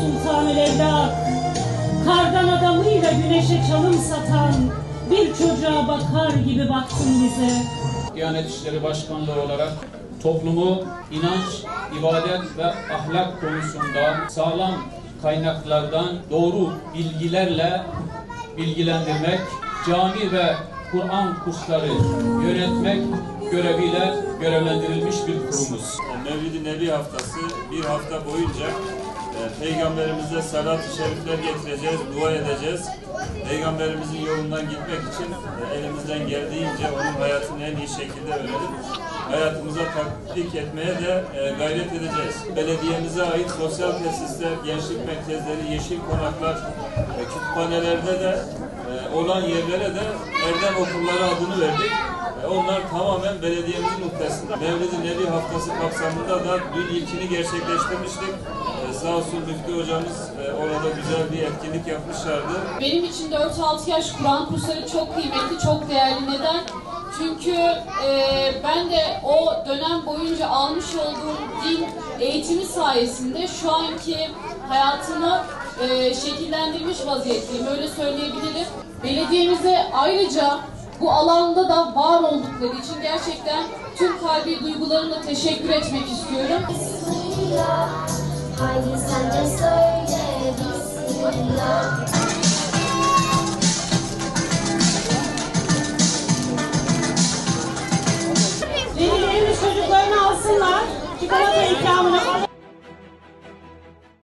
sultanı evlat. Kardan adamıyla güneşe çalım satan bir çocuğa bakar gibi baktın bize. Diyanet İşleri Başkanlığı olarak toplumu inanç, ibadet ve ahlak konusunda sağlam kaynaklardan doğru bilgilerle bilgilendirmek, cami ve Kur'an kursları yönetmek göreviyle görevlendirilmiş bir kurumuz. Mevlid-i Nebi haftası bir hafta boyunca Peygamberimize salat-ı şerifler getireceğiz, dua edeceğiz. Peygamberimizin yolundan gitmek için elimizden geldiğince onun hayatını en iyi şekilde öğrenip hayatımıza tatbik etmeye de gayret edeceğiz. Belediyemize ait sosyal tesisler, gençlik merkezleri, yeşil konaklar, kütüphanelerde de olan yerlere de Erdem Okulları adını verdik. Onlar tamamen belediyemizin muhtesinde. Mevlid-i Nebi haftası kapsamında da dün ilkini gerçekleştirmiştik. Sağ olsun Müftü hocamız orada güzel bir etkinlik yapmışlardı. Benim için 4-6 yaş Kur'an kursları çok kıymetli, çok değerli. Neden? Çünkü ben de o dönem boyunca almış olduğum din eğitimi sayesinde şu anki hayatımı şekillendirmiş vaziyetteyim. Öyle söyleyebilirim. Belediyemize ayrıca bu alanda da var oldukları için gerçekten tüm kalbi duygularımla teşekkür etmek istiyorum. Haydi sen de söyle Bismillah.